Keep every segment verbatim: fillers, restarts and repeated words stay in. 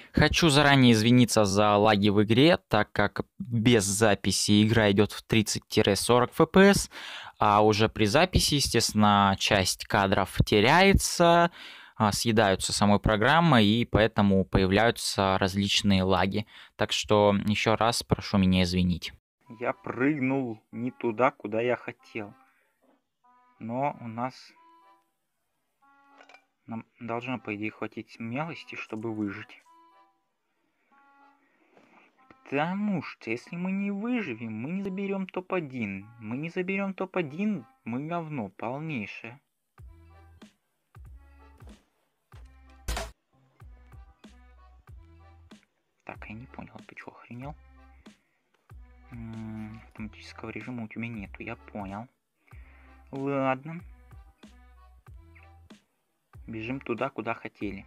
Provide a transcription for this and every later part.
Хочу заранее извиниться за лаги в игре, так как без записи игра идет в тридцать-сорок эф пи эс, а уже при записи, естественно, часть кадров теряется, а, съедаются самой программой, и поэтому появляются различные лаги. Так что еще раз прошу меня извинить. Я прыгнул не туда, куда я хотел. Но у нас... Нам должно, по идее, хватить смелости, чтобы выжить. Потому что если мы не выживем, мы не заберем топ один. Мы не заберем топ один, мы говно полнейшее. Так, я не понял, ты чё, охренел? М-м, автоматического режима у тебя нету, я понял. Ладно. Бежим туда, куда хотели.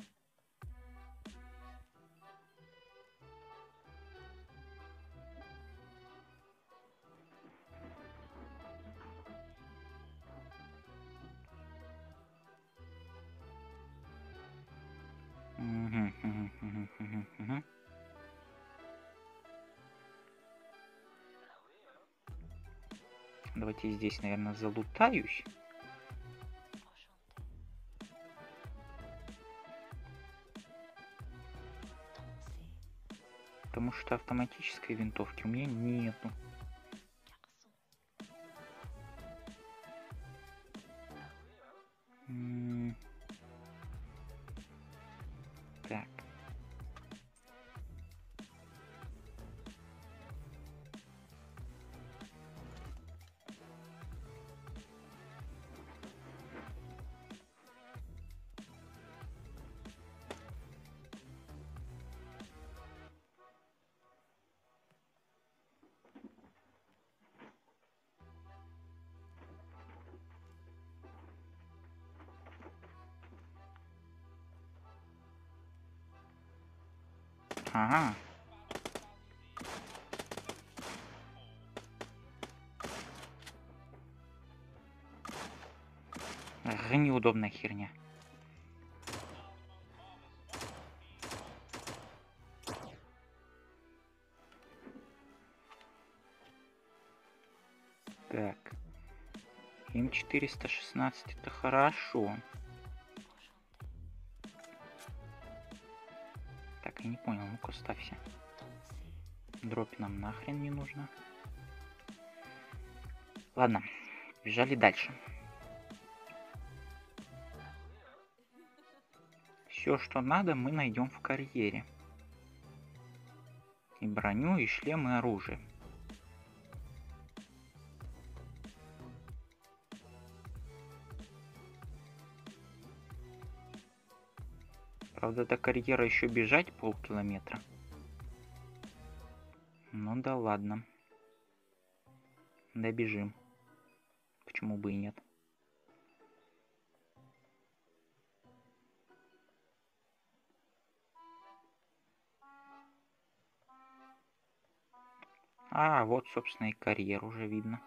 Угу, угу, угу, угу, угу. Давайте здесь, наверное, залутаюсь. Потому что автоматической винтовки у меня нету. М-м. Так. Ага. Ах, неудобная херня. Так. эм четыреста шестнадцать это хорошо. Так, я не понял, ну-ка ставься. Дропь нам нахрен не нужно. Ладно, бежали дальше. Все, что надо, мы найдем в карьере. И броню, и шлем, и оружие. Правда, до карьера еще бежать полкилометра. Ну да ладно. Добежим. Почему бы и нет? А, вот, собственно, и карьер уже видно.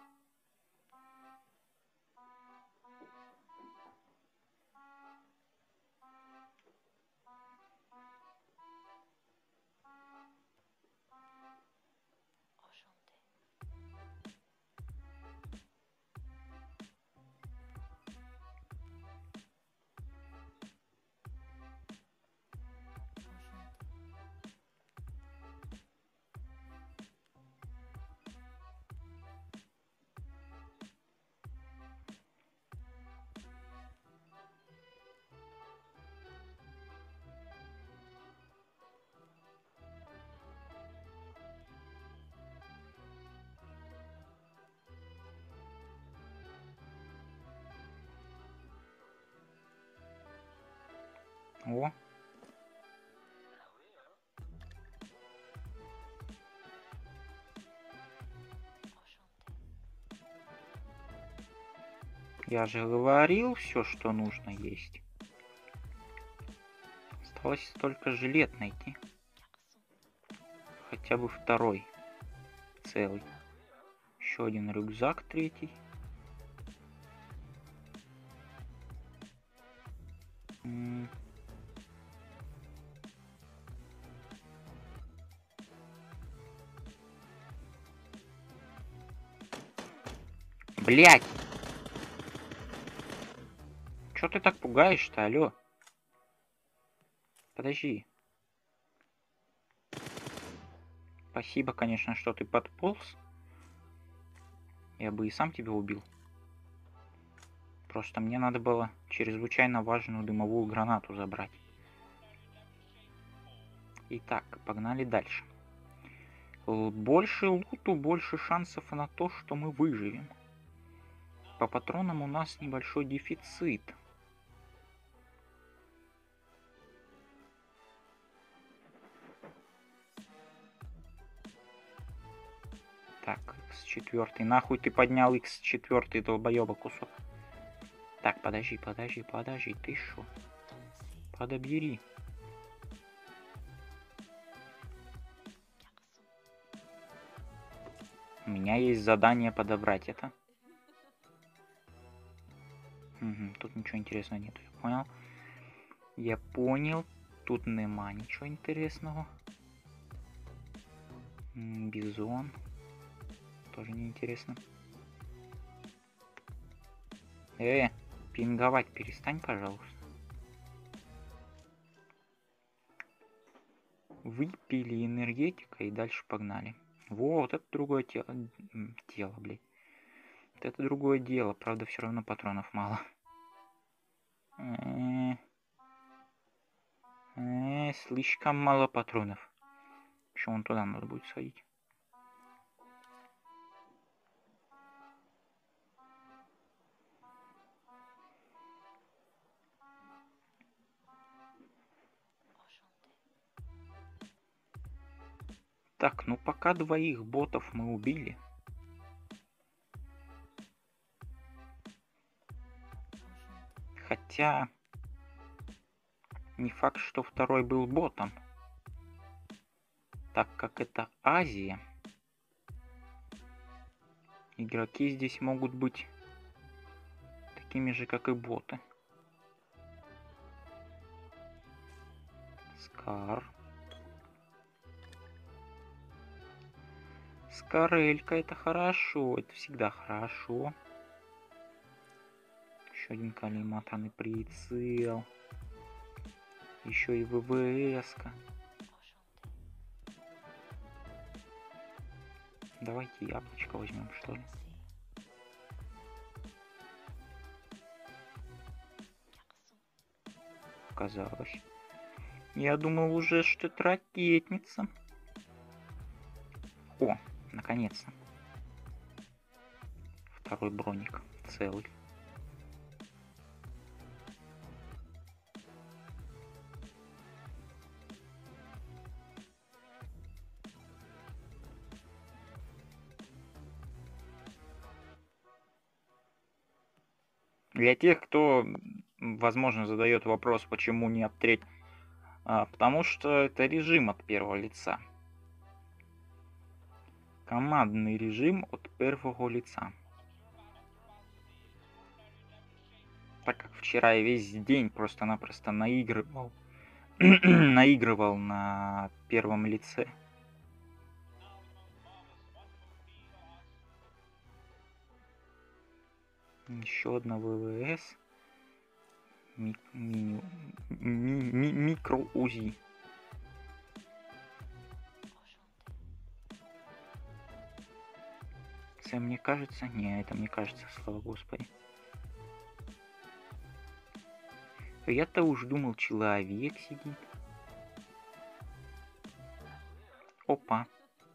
О. Я же говорил, все, что нужно есть. Осталось только жилет найти. Хотя бы второй. Целый. Еще один рюкзак третий. М. Блять! Чё ты так пугаешь-то, алё? Подожди. Спасибо, конечно, что ты подполз. Я бы и сам тебя убил. Просто мне надо было чрезвычайно важную дымовую гранату забрать. Итак, погнали дальше. Больше луту, больше шансов на то, что мы выживем. По патронам у нас небольшой дефицит. Так, икс четыре. Нахуй ты поднял икс четыре, долбоеба кусок. Так, подожди, подожди, подожди. Ты шо? Подобери. У меня есть задание подобрать это. Угу, тут ничего интересного нет, я понял. Я понял. Тут нема ничего интересного. Бизон. Тоже неинтересно. Э, пинговать перестань, пожалуйста. Выпили энергетика и дальше погнали. Во, вот это другое тело. Тело, блядь. Вот это другое дело. Правда, все равно патронов мало. Э, э, слишком мало патронов. Еще вон туда надо будет сходить. Так, ну пока двоих ботов мы убили. Хотя не факт, что второй был ботом. Так как это Азия, игроки здесь могут быть такими же, как и боты. Скар. Скарелька, это хорошо, это всегда хорошо. Еще один коллиматорный прицел. Еще и ВВС-ка. Давайте яблочко возьмем, что ли. Казалось. Я думал уже, что это ракетница. О, наконец-то. Второй броник целый. Для тех, кто, возможно, задает вопрос, почему не от треть, а, потому что это режим от первого лица. Командный режим от первого лица. Так как вчера я весь день просто-напросто наигрывал, наигрывал на первом лице. Еще одна ВВС. Ми ми ми ми микро УЗИ. Это мне кажется? Не, это мне кажется, слава Господи. Я-то уж думал, человек сидит. Опа.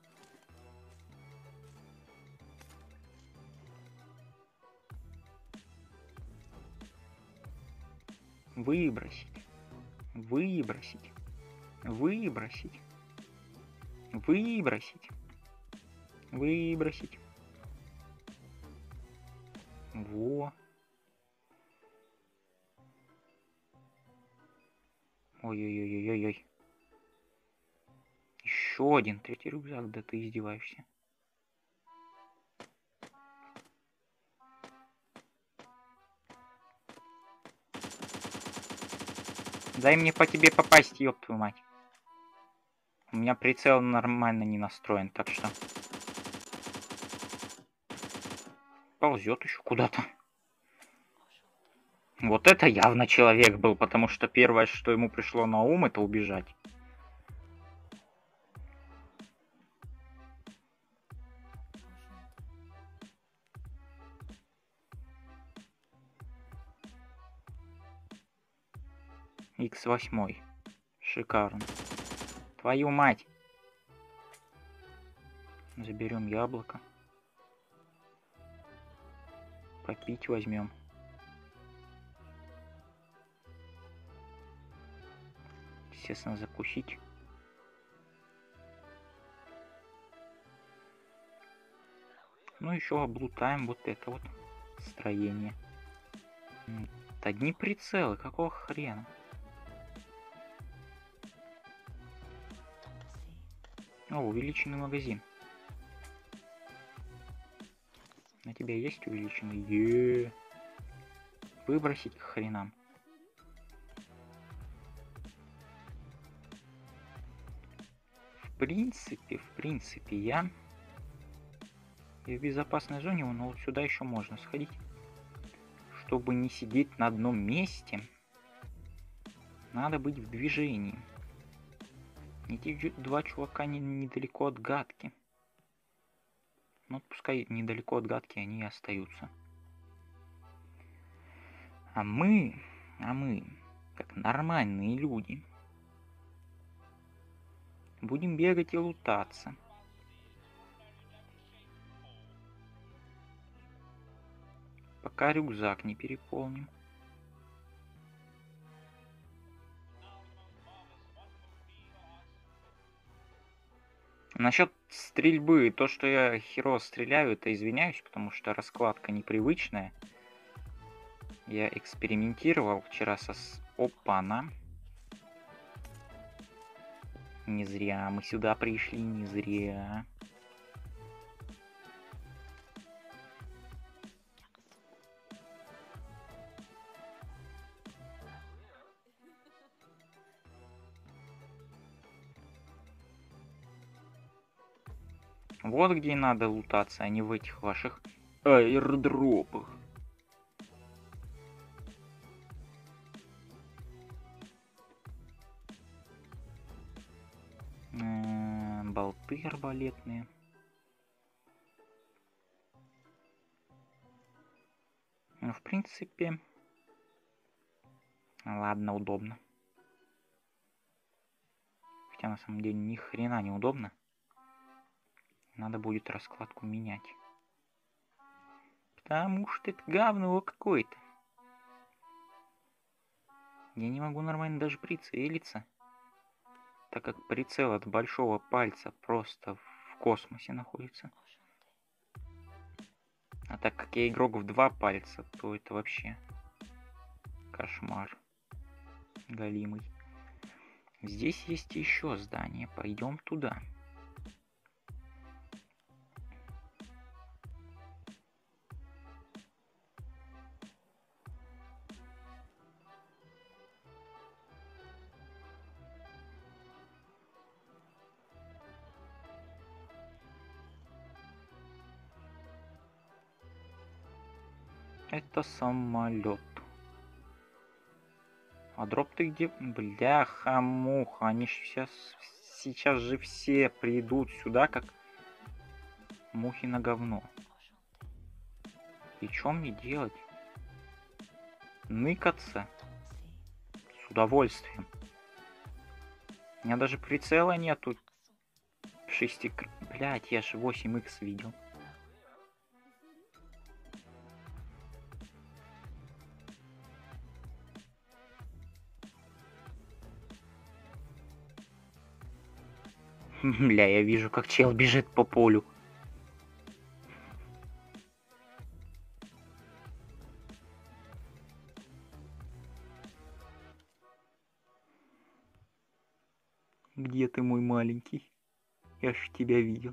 Выбросить. Выбросить. Выбросить. Выбросить. Выбросить. Во. Ой-ой-ой-ой-ой. Еще один третий рюкзак, да ты издеваешься. Дай мне по тебе попасть, ёб твою мать. У меня прицел нормально не настроен, так что... ползет еще куда-то. Вот это явно человек был, потому что первое, что ему пришло на ум, это убежать. икс восемь. Шикарно. Твою мать. Заберем яблоко. Попить возьмем. Естественно, закусить. Ну, еще облутаем вот это вот строение. Это одни прицелы, какого хрена? О, увеличенный магазин. На тебя есть увеличенный? Е-е-е. Выбросить к хренам. В принципе, в принципе, я и в безопасной зоне, но вот сюда еще можно сходить. Чтобы не сидеть на одном месте, надо быть в движении. Эти два чувака не, недалеко от гадки. Ну, пускай недалеко от гадки они и остаются. А мы, а мы, как нормальные люди, будем бегать и лутаться. Пока рюкзак не переполним. Насчет стрельбы, то, что я херово стреляю, это извиняюсь, потому что раскладка непривычная. Я экспериментировал вчера со... Опа-на. Не зря мы сюда пришли, не зря. Вот где надо лутаться, а не в этих ваших аирдропах. М-м, болты арбалетные. Ну, в принципе... Ладно, удобно. Хотя на самом деле ни хрена не удобно. Надо будет раскладку менять. Потому что это говно какое-то. Я не могу нормально даже прицелиться. Так как прицел от большого пальца просто в космосе находится. А так как я игрок в два пальца, то это вообще кошмар. Галимый. Здесь есть еще здание. Пойдем туда. Это самолет. А дроп ты где? Бляха-муха. Они ж сейчас, сейчас же все придут сюда, как мухи на говно. И что мне делать? Ныкаться? С удовольствием. У меня даже прицела нету. шесть... Блять, я же восемь икс видел. Бля, я вижу, как чел бежит по полю. Где ты, мой маленький? Я ж тебя видел.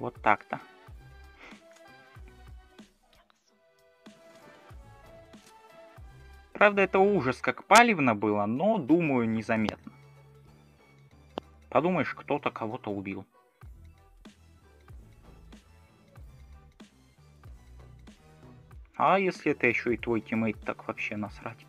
Вот так-то. Правда, это ужас как палевно было, но, думаю, незаметно. Подумаешь, кто-то кого-то убил. А если это еще и твой тиммейт, так вообще насрать.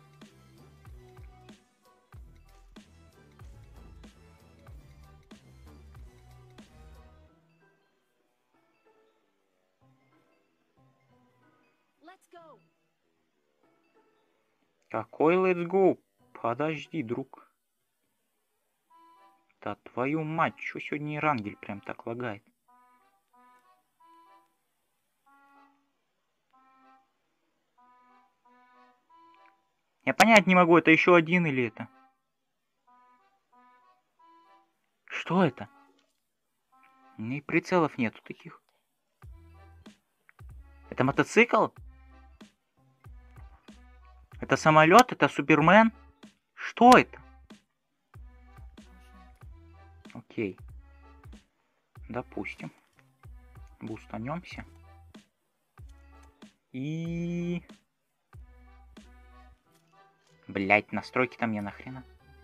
Какой let's go? Подожди, друг. Да твою мать, что сегодня Ирангель прям так лагает? Я понять не могу, это еще один или это? Что это? И прицелов нету таких. Это мотоцикл? Это самолет? Это Супермен? Что это? Окей. Допустим. Бустанемся. И... Блять, настройки там мне нахрена.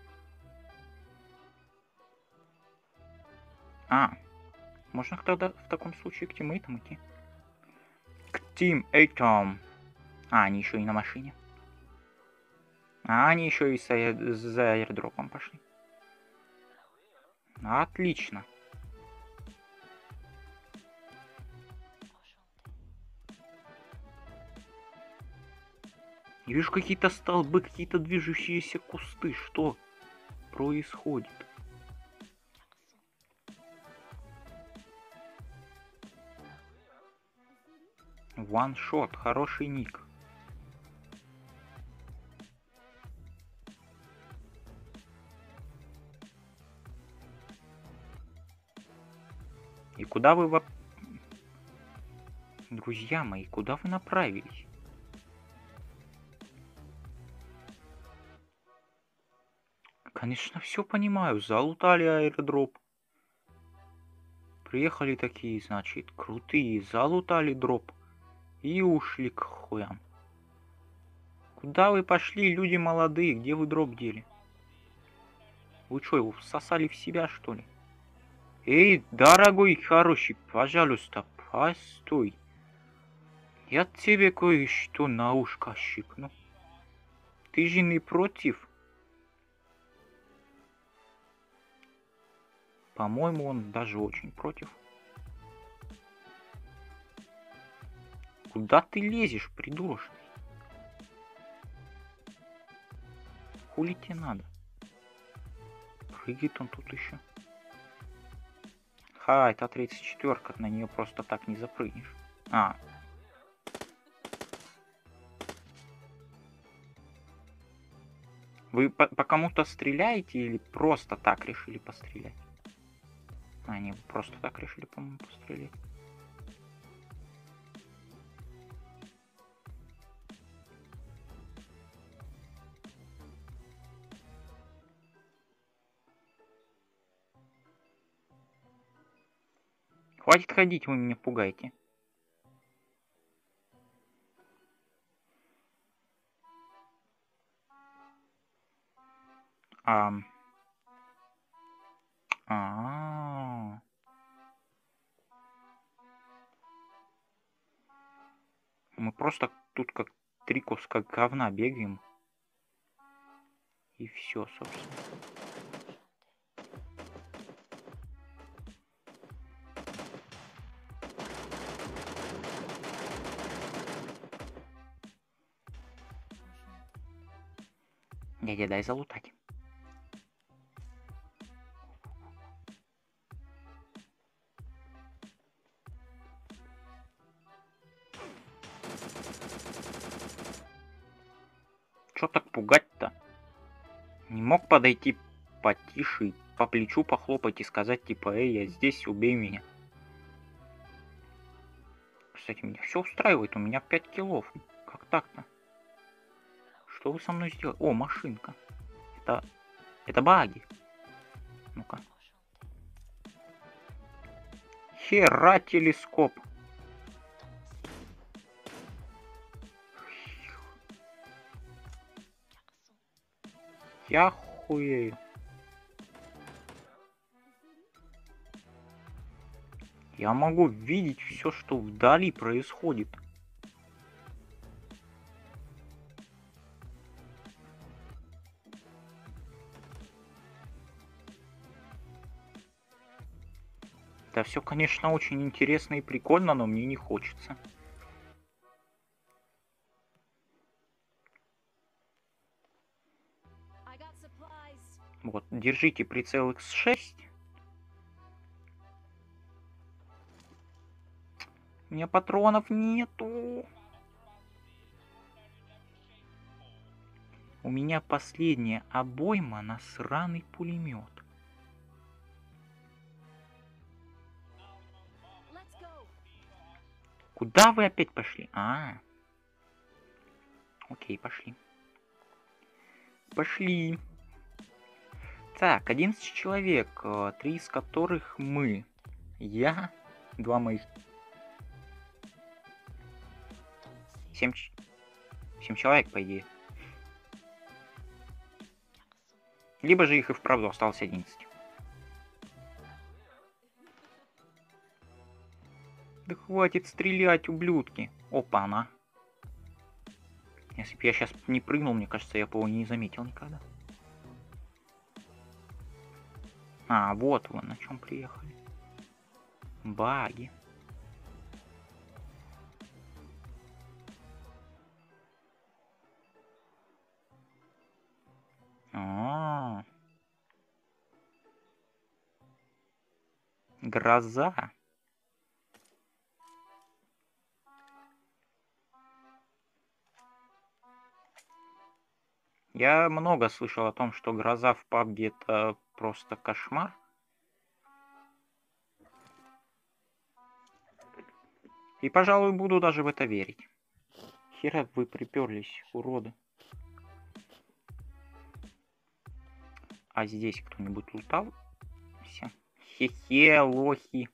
А, можно тогда в таком случае к тиммейтам идти? К тиммейтам. А, они еще и на машине. А, они еще и за, за аирдропом пошли. Отлично. Я вижу какие-то столбы, какие-то движущиеся кусты. Что происходит? One-shot, хороший ник. И куда вы... Во... Друзья мои, куда вы направились? Конечно, все понимаю. Залутали аирдроп. Приехали такие, значит, крутые. Залутали дроп. И ушли к хуям. Куда вы пошли, люди молодые? Где вы дроп дели? Вы что, его всосали в себя, что ли? Эй, дорогой хороший, пожалуйста, постой. Я тебе кое-что на ушко щипну. Ты же не против? По-моему, он даже очень против. Куда ты лезешь, придурочный? Хули тебе надо? Прыгает он тут еще. Ха, это тридцать четвёрка, на нее просто так не запрыгнешь. А. Вы по, по кому-то стреляете или просто так решили пострелять? А, не, просто так решили, по-моему, пострелять. Хватит ходить, вы меня пугаете. А, а, -а, -а. Мы просто тут как три куска говна бегаем. И все, собственно. Дядя, дай залутать. Чё так пугать-то? Не мог подойти потише, по плечу похлопать и сказать типа, эй, я здесь, убей меня. Кстати, меня все устраивает, у меня пять киллов. Как так-то? Что вы со мной сделали? О, машинка. Это... Это баги. Ну-ка. Хера телескоп. Я хуею. Я могу видеть все, что вдали происходит. Это все, конечно, очень интересно и прикольно, но мне не хочется. Вот, держите прицел икс шесть. У меня патронов нету. У меня последняя обойма на сраный пулемет. Куда вы опять пошли? А, окей, пошли. Пошли. Так, одиннадцать человек, три из которых мы. Я, два моих. Семь, семь человек, по идее. Либо же их и вправду осталось одиннадцать. Да хватит стрелять, ублюдки. Опа, она. Если бы я сейчас не прыгнул, мне кажется, я бы его не заметил никогда. А, вот вы на чем приехали. Баги. А-а-а. Гроза. Я много слышал о том, что гроза в пабге это просто кошмар. И, пожалуй, буду даже в это верить. Хера вы приперлись, уроды. А здесь кто-нибудь лутал? Хе-хе, лохи.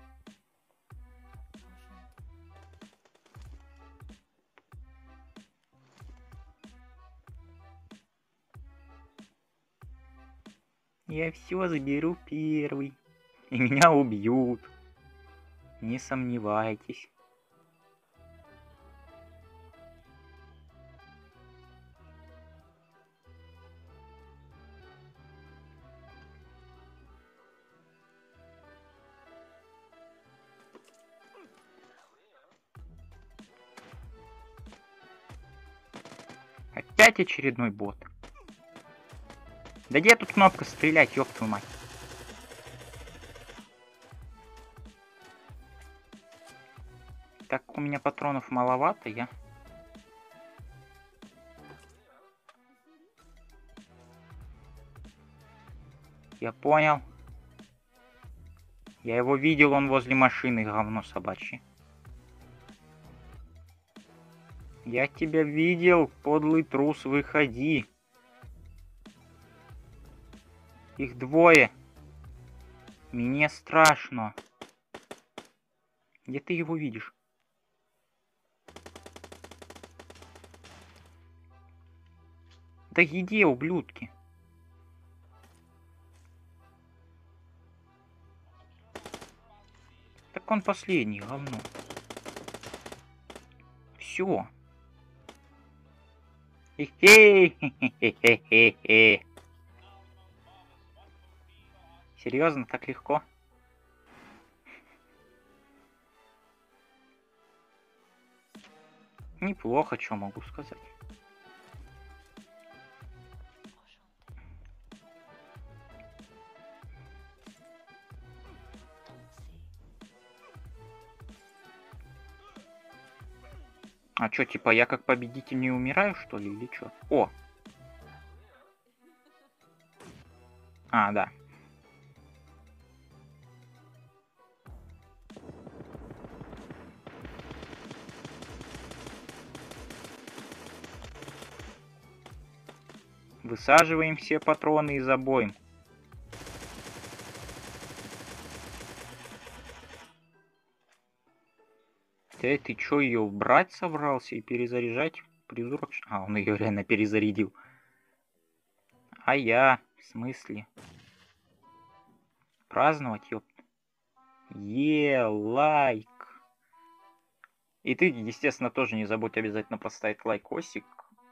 Я все заберу первый. И меня убьют. Не сомневайтесь. Опять очередной бот. Да где тут кнопка стрелять, ёб твою мать? Так, у меня патронов маловато, я... Я понял. Я его видел, он возле машины, говно собачье. Я тебя видел, подлый трус, выходи. Их двое. Мне страшно. Где ты его видишь? Да где, ублюдки? Так он последний, говно. Все. Хе-хе-хе-хе-хе-хе. Серьезно, так легко? Неплохо, что могу сказать. А чё, типа, я как победитель не умираю, что ли, или чё? О! А, да. Высаживаем все патроны и забоим. Эй, ты чё, ее брать собрался и перезаряжать? Придурок. А, он ее реально перезарядил. А я, в смысле? Праздновать, ёп. Е, лайк. И ты, естественно, тоже не забудь обязательно поставить лайкосик.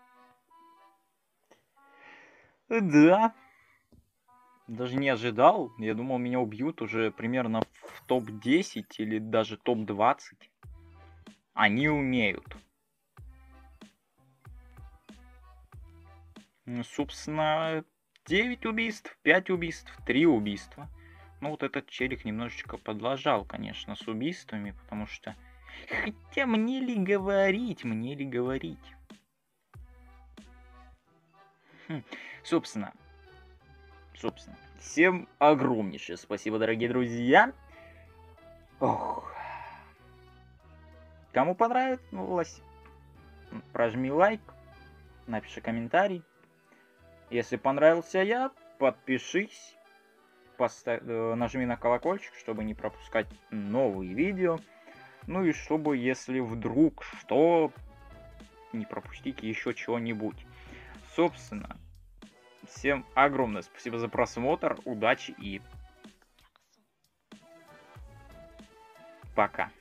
Да. Даже не ожидал. Я думал, меня убьют уже примерно в топ десять или даже топ двадцать. Они умеют. Собственно, девять убийств, пять убийств, три убийства. Ну вот этот челик немножечко подлажал, конечно, с убийствами, потому что... Хотя мне ли говорить, мне ли говорить? Хм. Собственно, собственно, всем огромнейшее спасибо, дорогие друзья. Ох. Кому понравилось, прожми лайк, напиши комментарий. Если понравился я, подпишись, поставь, нажми на колокольчик, чтобы не пропускать новые видео. Ну и чтобы, если вдруг что, не пропустить еще чего-нибудь. Собственно, всем огромное спасибо за просмотр, удачи и пока.